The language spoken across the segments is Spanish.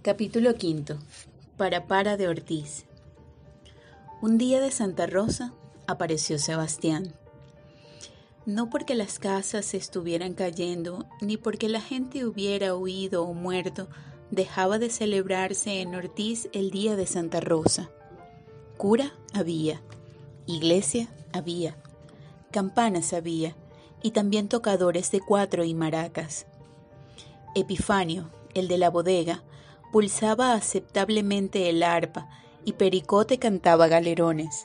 Capítulo quinto. Para de Ortiz. Un día de Santa Rosa apareció Sebastián. No porque las casas estuvieran cayendo, ni porque la gente hubiera huido o muerto, dejaba de celebrarse en Ortiz el día de Santa Rosa. Cura había, iglesia había, campanas había, y también tocadores de cuatro y maracas. Epifanio, el de la bodega, pulsaba aceptablemente el arpa y Pericote cantaba galerones.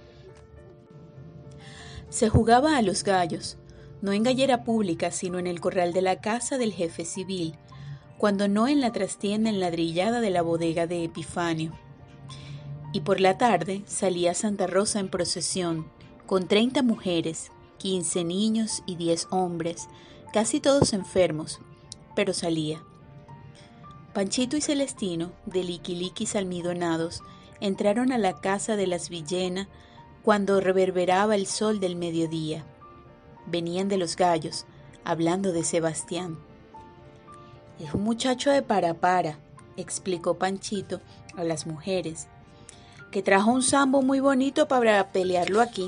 Se jugaba a los gallos, no en gallera pública, sino en el corral de la casa del jefe civil, cuando no en la trastienda enladrillada de la bodega de Epifanio. Y por la tarde salía Santa Rosa en procesión, con 30 mujeres, 15 niños y 10 hombres, casi todos enfermos, pero salía. Panchito y Celestino, de liquiliquis almidonados, entraron a la casa de las Villena cuando reverberaba el sol del mediodía. Venían de los gallos, hablando de Sebastián. «Es un muchacho de para», explicó Panchito a las mujeres, «que trajo un sambo muy bonito para pelearlo aquí».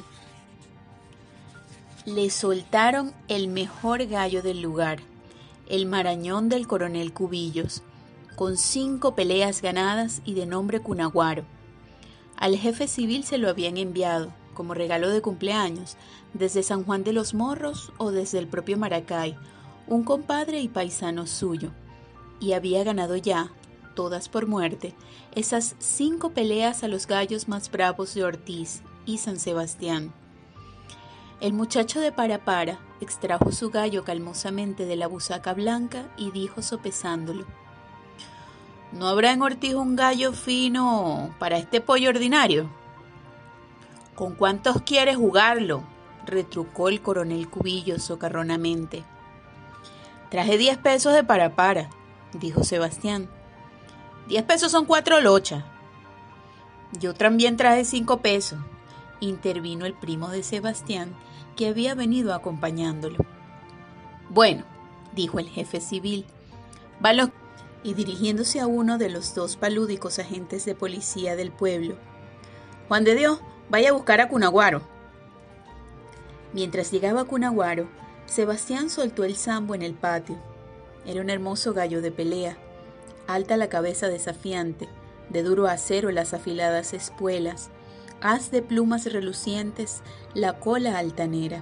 Le soltaron el mejor gallo del lugar, el marañón del coronel Cubillos, con 5 peleas ganadas y de nombre Cunaguaro. Al jefe civil se lo habían enviado, como regalo de cumpleaños, desde San Juan de los Morros o desde el propio Maracay, un compadre y paisano suyo, y había ganado ya, todas por muerte, esas 5 peleas a los gallos más bravos de Ortiz y San Sebastián. El muchacho de Para extrajo su gallo calmosamente de la busaca blanca y dijo sopesándolo: «¿No habrá en Ortiz un gallo fino para este pollo ordinario?» «¿Con cuántos quieres jugarlo?», retrucó el coronel Cubillos socarronamente. «Traje 10 pesos de para», dijo Sebastián. «10 pesos son 4 lochas». «Yo también traje 5 pesos», intervino el primo de Sebastián, que había venido acompañándolo. «Bueno», dijo el jefe civil, «van los...» y dirigiéndose a uno de los 2 palúdicos agentes de policía del pueblo: «Juan de Dios, vaya a buscar a Cunaguaro». Mientras llegaba a Cunaguaro, Sebastián soltó el sambo en el patio. Era un hermoso gallo de pelea, alta la cabeza desafiante, de duro acero las afiladas espuelas, haz de plumas relucientes, la cola altanera.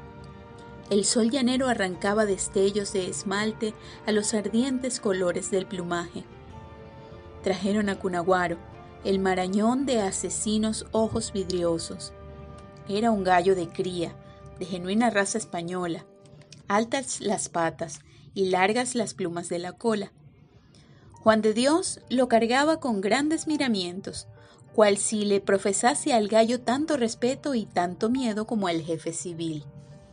El sol llanero arrancaba destellos de esmalte a los ardientes colores del plumaje. Trajeron a Cunaguaro, el marañón de asesinos ojos vidriosos. Era un gallo de cría, de genuina raza española, altas las patas y largas las plumas de la cola. Juan de Dios lo cargaba con grandes miramientos, cual si le profesase al gallo tanto respeto y tanto miedo como al jefe civil.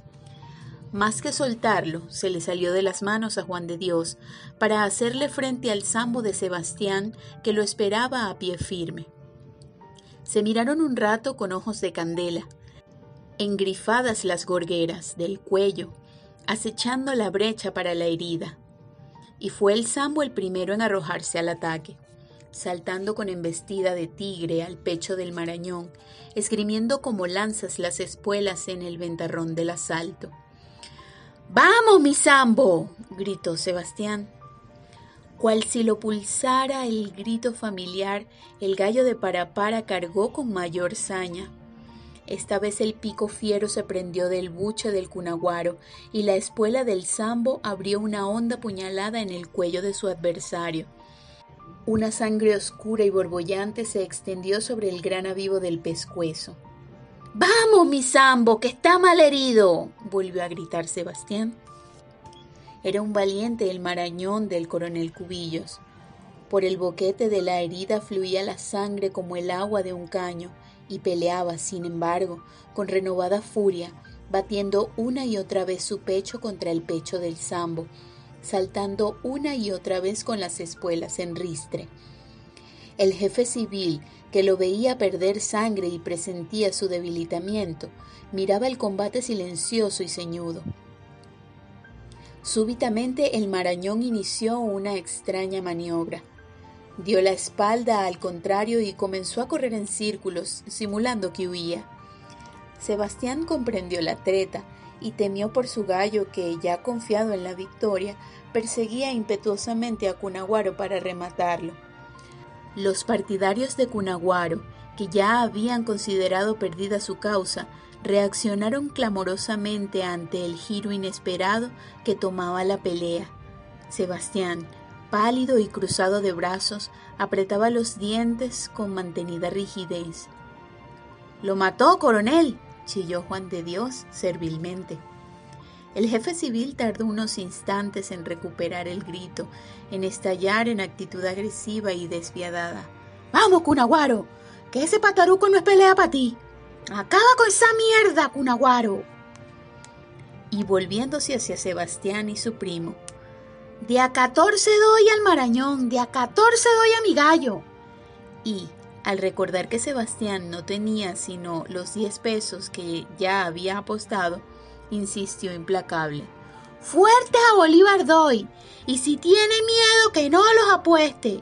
Más que soltarlo, se le salió de las manos a Juan de Dios para hacerle frente al sambo de Sebastián, que lo esperaba a pie firme. Se miraron un rato con ojos de candela, engrifadas las gorgueras del cuello, acechando la brecha para la herida. Y fue el sambo el primero en arrojarse al ataque, saltando con embestida de tigre al pecho del marañón, esgrimiendo como lanzas las espuelas en el ventarrón del asalto. «¡Vamos, mi sambo!», gritó Sebastián. Cual si lo pulsara el grito familiar, el gallo de Para cargó con mayor saña. Esta vez el pico fiero se prendió del buche del Cunaguaro y la espuela del sambo abrió una honda puñalada en el cuello de su adversario. Una sangre oscura y borbollante se extendió sobre el grana vivo del pescuezo. «¡Vamos, mi sambo, que está mal herido!», volvió a gritar Sebastián. Era un valiente el marañón del coronel Cubillos. Por el boquete de la herida fluía la sangre como el agua de un caño, y peleaba, sin embargo, con renovada furia, batiendo una y otra vez su pecho contra el pecho del sambo, saltando una y otra vez con las espuelas en ristre. El jefe civil, que lo veía perder sangre y presentía su debilitamiento, miraba el combate silencioso y ceñudo. Súbitamente el marañón inició una extraña maniobra. Dio la espalda al contrario y comenzó a correr en círculos, simulando que huía. Sebastián comprendió la treta y temió por su gallo que, ya confiado en la victoria, perseguía impetuosamente a Cunaguaro para rematarlo. Los partidarios de Cunaguaro, que ya habían considerado perdida su causa, reaccionaron clamorosamente ante el giro inesperado que tomaba la pelea. Sebastián, pálido y cruzado de brazos, apretaba los dientes con mantenida rigidez. «¡Lo mató, coronel!», chilló Juan de Dios servilmente. El jefe civil tardó unos instantes en recuperar el grito, en estallar en actitud agresiva y despiadada. «¡Vamos, Cunaguaro! ¡Que ese pataruco no es pelea para ti! ¡Acaba con esa mierda, Cunaguaro!». Y volviéndose hacia Sebastián y su primo. «De a 14 doy al marañón, de a 14 doy a mi gallo». Y, al recordar que Sebastián no tenía sino los 10 pesos que ya había apostado, insistió implacable. «Fuertes a Bolívar doy, y si tiene miedo que no los apueste».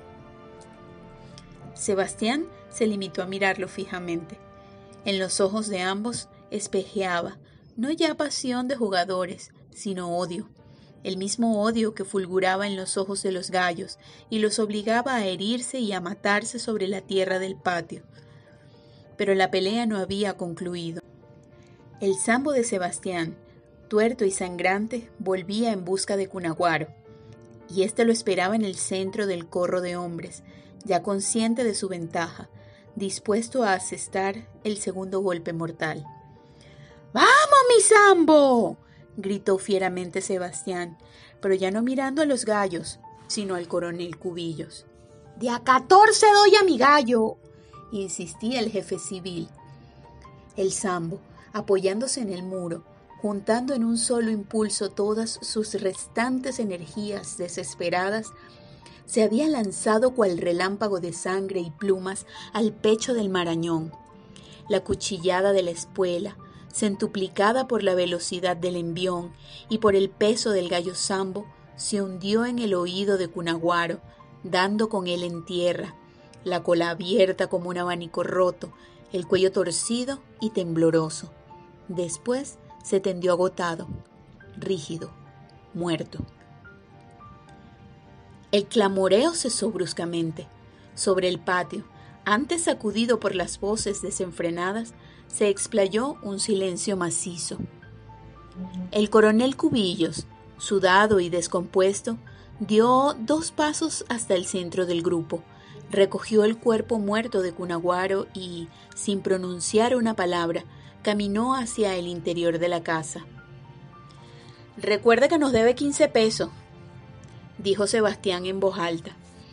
Sebastián se limitó a mirarlo fijamente. En los ojos de ambos espejeaba, no ya pasión de jugadores, sino odio. El mismo odio que fulguraba en los ojos de los gallos y los obligaba a herirse y a matarse sobre la tierra del patio. Pero la pelea no había concluido. El sambo de Sebastián, tuerto y sangrante, volvía en busca de Cunaguaro, y éste lo esperaba en el centro del corro de hombres, ya consciente de su ventaja, dispuesto a asestar el segundo golpe mortal. «¡Vamos, mi sambo!», gritó fieramente Sebastián, pero ya no mirando a los gallos, sino al coronel Cubillos. «De a 14 doy a mi gallo», insistía el jefe civil. El sambo, apoyándose en el muro, juntando en un solo impulso todas sus restantes energías desesperadas, se había lanzado cual relámpago de sangre y plumas al pecho del marañón. La cuchillada de la espuela, centuplicada por la velocidad del envión y por el peso del gallo sambo, se hundió en el oído de Cunaguaro, dando con él en tierra, la cola abierta como un abanico roto, el cuello torcido y tembloroso. Después se tendió agotado, rígido, muerto. El clamoreo cesó bruscamente. Sobre el patio, antes sacudido por las voces desenfrenadas, se explayó un silencio macizo. El coronel Cubillos, sudado y descompuesto, dio 2 pasos hasta el centro del grupo, recogió el cuerpo muerto de Cunaguaro y, sin pronunciar una palabra, caminó hacia el interior de la casa. «Recuerde que nos debe 15 pesos», dijo Sebastián en voz alta.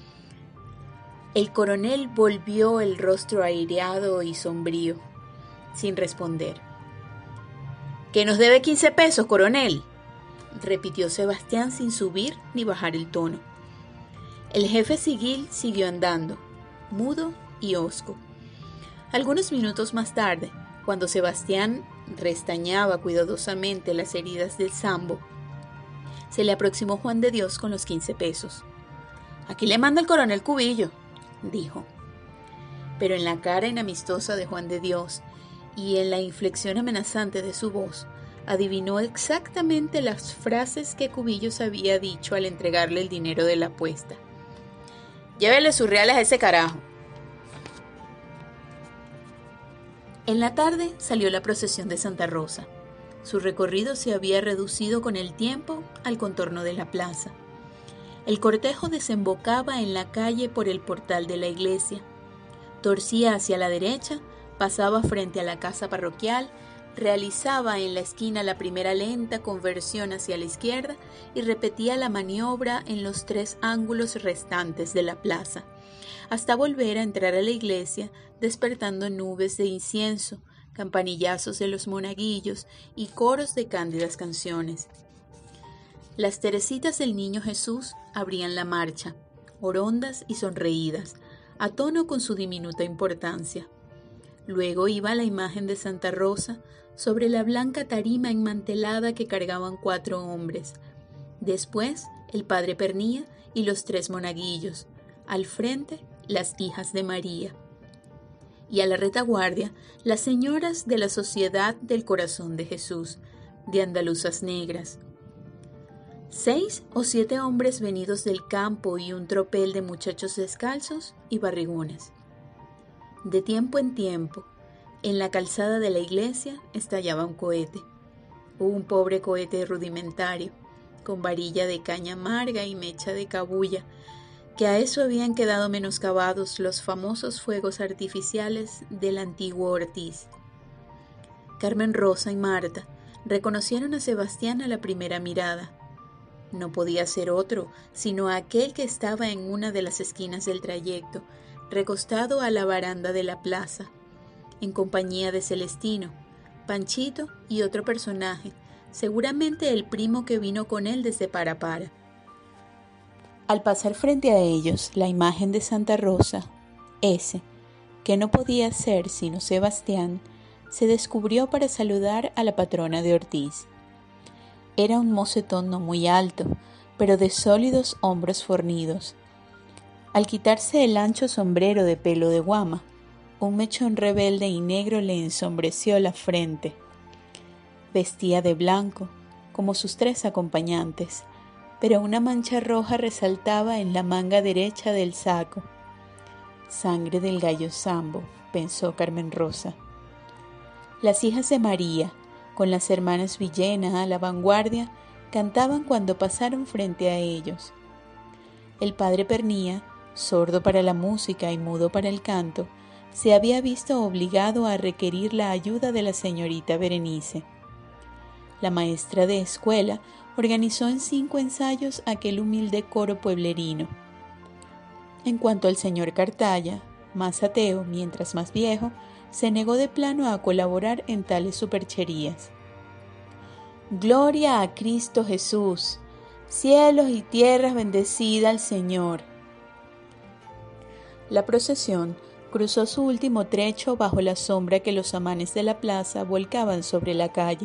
El coronel volvió el rostro aireado y sombrío, sin responder. «¿Que nos debe 15 pesos, coronel?», repitió Sebastián sin subir ni bajar el tono. El jefe civil siguió andando, mudo y hosco. Algunos minutos más tarde, cuando Sebastián restañaba cuidadosamente las heridas del sambo, se le aproximó Juan de Dios con los 15 pesos. «Aquí le manda el coronel Cubillo», dijo. Pero en la cara inamistosa de Juan de Dios y en la inflexión amenazante de su voz, adivinó exactamente las frases que Cubillos había dicho al entregarle el dinero de la apuesta. «Llévele sus reales a ese carajo». En la tarde salió la procesión de Santa Rosa. Su recorrido se había reducido con el tiempo al contorno de la plaza. El cortejo desembocaba en la calle por el portal de la iglesia. Torcía hacia la derecha, pasaba frente a la casa parroquial, realizaba en la esquina la primera lenta conversión hacia la izquierda y repetía la maniobra en los 3 ángulos restantes de la plaza, hasta volver a entrar a la iglesia, despertando nubes de incienso, campanillazos de los monaguillos y coros de cándidas canciones. Las teresitas del Niño Jesús abrían la marcha, orondas y sonreídas, a tono con su diminuta importancia. Luego iba la imagen de Santa Rosa sobre la blanca tarima enmantelada que cargaban 4 hombres. Después el padre Pernía y los 3 monaguillos, al frente las hijas de María y a la retaguardia las señoras de la Sociedad del Corazón de Jesús, de andaluzas negras. 6 o 7 hombres venidos del campo y un tropel de muchachos descalzos y barrigones. De tiempo en tiempo, en la calzada de la iglesia estallaba un cohete, un pobre cohete rudimentario, con varilla de caña amarga y mecha de cabuya, que a eso habían quedado menoscabados los famosos fuegos artificiales del antiguo Ortiz. Carmen Rosa y Marta reconocieron a Sebastián a la primera mirada. No podía ser otro, sino aquel que estaba en una de las esquinas del trayecto, recostado a la baranda de la plaza, en compañía de Celestino, Panchito y otro personaje, seguramente el primo que vino con él desde Parapara. Al pasar frente a ellos la imagen de Santa Rosa, ese, que no podía ser sino Sebastián, se descubrió para saludar a la patrona de Ortiz. Era un mocetón no muy alto, pero de sólidos hombros fornidos. Al quitarse el ancho sombrero de pelo de guama, un mechón rebelde y negro le ensombreció la frente. Vestía de blanco, como sus 3 acompañantes, pero una mancha roja resaltaba en la manga derecha del saco. Sangre del gallo Sambo, pensó Carmen Rosa. Las hijas de María, con las hermanas Villena a la vanguardia, cantaban cuando pasaron frente a ellos. El padre Pernía, sordo para la música y mudo para el canto, se había visto obligado a requerir la ayuda de la señorita Berenice. La maestra de escuela organizó en 5 ensayos aquel humilde coro pueblerino. En cuanto al señor Cartaya, más ateo mientras más viejo, se negó de plano a colaborar en tales supercherías. Gloria a Cristo Jesús, cielos y tierras bendecida al Señor. La procesión cruzó su último trecho bajo la sombra que los amanes de la plaza volcaban sobre la calle.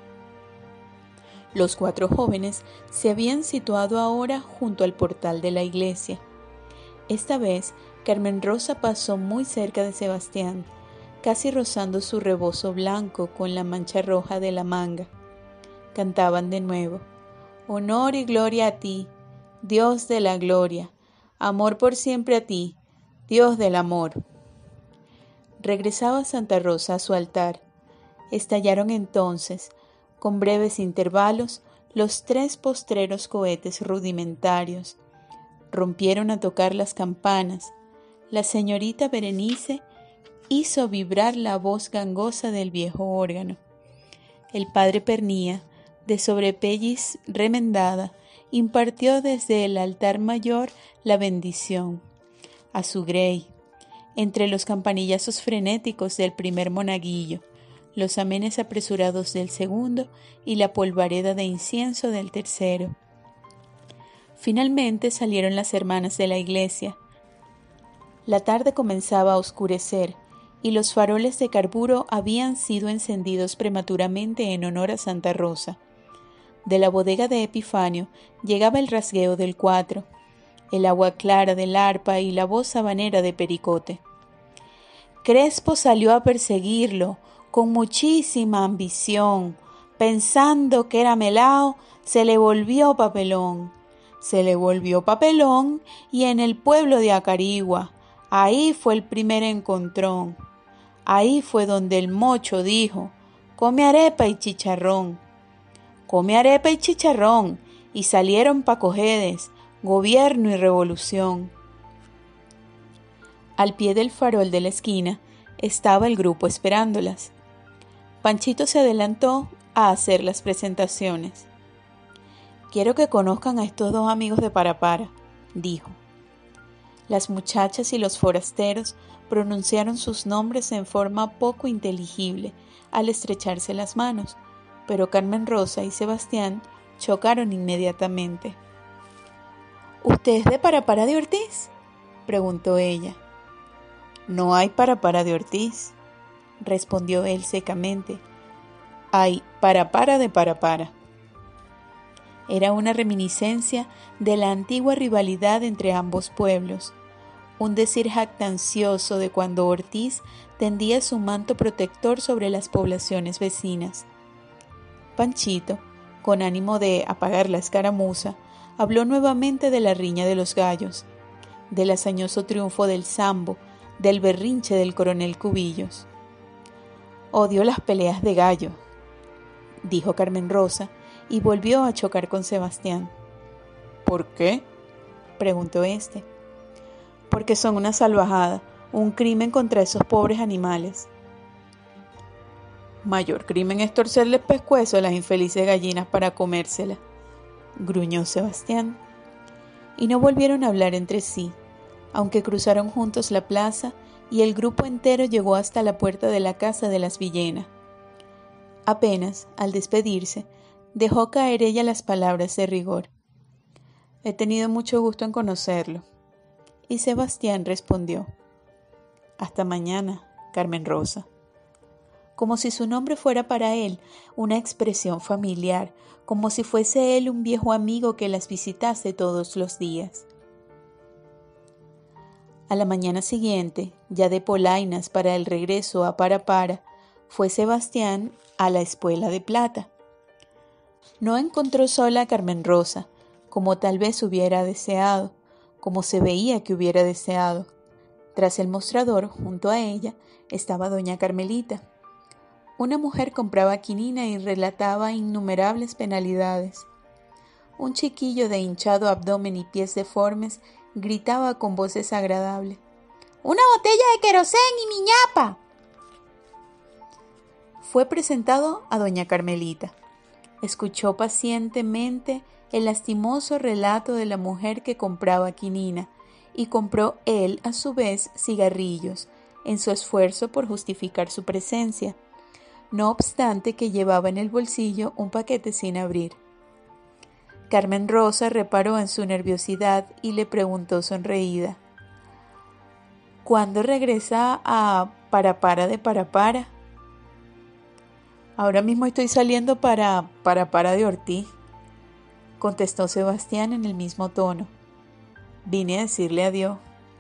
Los 4 jóvenes se habían situado ahora junto al portal de la iglesia. Esta vez, Carmen Rosa pasó muy cerca de Sebastián, casi rozando su rebozo blanco con la mancha roja de la manga. Cantaban de nuevo: honor y gloria a ti, Dios de la gloria, amor por siempre a ti, Dios del amor. Regresaba Santa Rosa a su altar. Estallaron entonces, con breves intervalos, los 3 postreros cohetes rudimentarios. Rompieron a tocar las campanas. La señorita Berenice hizo vibrar la voz gangosa del viejo órgano. El padre Pernía, de sobrepelliz remendada, impartió desde el altar mayor la bendición a su grey, entre los campanillazos frenéticos del primer monaguillo, los amenes apresurados del segundo y la polvareda de incienso del tercero. Finalmente salieron las hermanas de la iglesia. La tarde comenzaba a oscurecer y los faroles de carburo habían sido encendidos prematuramente en honor a Santa Rosa. De la bodega de Epifanio llegaba el rasgueo del 4, el agua clara del arpa y la voz habanera de Pericote. Crespo salió a perseguirlo con muchísima ambición. Pensando que era melao, se le volvió papelón. Se le volvió papelón y en el pueblo de Acarigua, ahí fue el primer encontrón. Ahí fue donde el mocho dijo: come arepa y chicharrón. Come arepa y chicharrón, y salieron pa' Cojedes, gobierno y revolución. Al pie del farol de la esquina estaba el grupo esperándolas. Panchito se adelantó a hacer las presentaciones. Quiero que conozcan a estos 2 amigos de Parapara, dijo. Las muchachas y los forasteros pronunciaron sus nombres en forma poco inteligible al estrecharse las manos, pero Carmen Rosa y Sebastián chocaron inmediatamente. ¿Usted es de Parapara de Ortiz?, preguntó ella. No hay Parapara de Ortiz, respondió él secamente. Hay Parapara de Parapara. Era una reminiscencia de la antigua rivalidad entre ambos pueblos, un decir jactancioso de cuando Ortiz tendía su manto protector sobre las poblaciones vecinas. Panchito, con ánimo de apagar la escaramuza, habló nuevamente de la riña de los gallos, del hazañoso triunfo del Sambo, del berrinche del coronel Cubillos. «Odio las peleas de gallo», dijo Carmen Rosa, y volvió a chocar con Sebastián. «¿Por qué?», preguntó éste. «Porque son una salvajada, un crimen contra esos pobres animales». «Mayor crimen es torcerle el pescuezo a las infelices gallinas para comérselas», gruñó Sebastián. Y no volvieron a hablar entre sí, aunque cruzaron juntos la plaza y el grupo entero llegó hasta la puerta de la casa de las Villena. Apenas, al despedirse, dejó caer ella las palabras de rigor. «He tenido mucho gusto en conocerlo». Y Sebastián respondió: «Hasta mañana, Carmen Rosa», como si su nombre fuera para él una expresión familiar, como si fuese él un viejo amigo que las visitase todos los días. A la mañana siguiente, ya de polainas para el regreso a Parapara, fue Sebastián a la Espuela de Plata. No encontró sola a Carmen Rosa, como tal vez hubiera deseado, como se veía que hubiera deseado. Tras el mostrador, junto a ella, estaba doña Carmelita. Una mujer compraba quinina y relataba innumerables penalidades. Un chiquillo de hinchado abdomen y pies deformes gritaba con voz desagradable: «¡Una botella de querosén y mi ñapa!». Fue presentado a doña Carmelita. Escuchó pacientemente el lastimoso relato de la mujer que compraba quinina y compró él a su vez cigarrillos en su esfuerzo por justificar su presencia, no obstante que llevaba en el bolsillo un paquete sin abrir. Carmen Rosa reparó en su nerviosidad y le preguntó sonreída: «¿Cuándo regresa a Parapara de Parapara?». «Ahora mismo estoy saliendo para Parapara de Ortiz», contestó Sebastián en el mismo tono. «Vine a decirle adiós».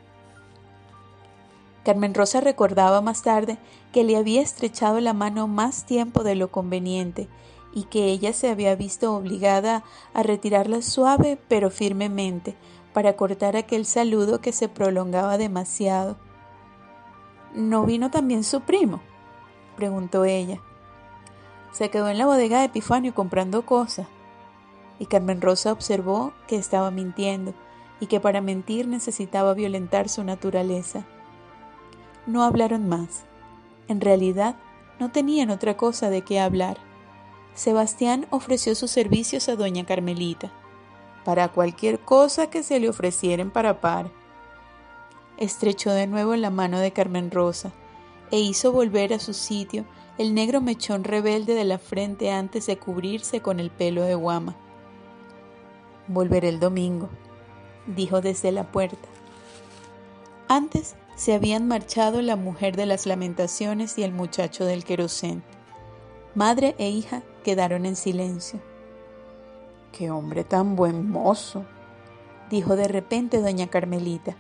Carmen Rosa recordaba más tarde que le había estrechado la mano más tiempo de lo conveniente y que ella se había visto obligada a retirarla suave pero firmemente para cortar aquel saludo que se prolongaba demasiado. «¿No vino también su primo?», preguntó ella. «Se quedó en la bodega de Epifanio comprando cosas». Y Carmen Rosa observó que estaba mintiendo y que para mentir necesitaba violentar su naturaleza. No hablaron más. En realidad, no tenían otra cosa de qué hablar. Sebastián ofreció sus servicios a doña Carmelita, para cualquier cosa que se le ofreciera en Parapara. Estrechó de nuevo la mano de Carmen Rosa e hizo volver a su sitio el negro mechón rebelde de la frente antes de cubrirse con el pelo de guama. «Volveré el domingo», dijo desde la puerta. Antes se habían marchado la mujer de las lamentaciones y el muchacho del querosén. Madre e hija quedaron en silencio. «¡Qué hombre tan buen mozo!», dijo de repente doña Carmelita.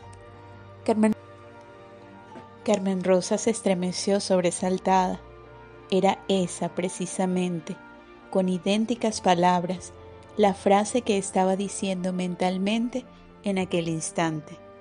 Carmen Rosa se estremeció sobresaltada. Era esa precisamente, con idénticas palabras, la frase que estaba diciendo mentalmente en aquel instante.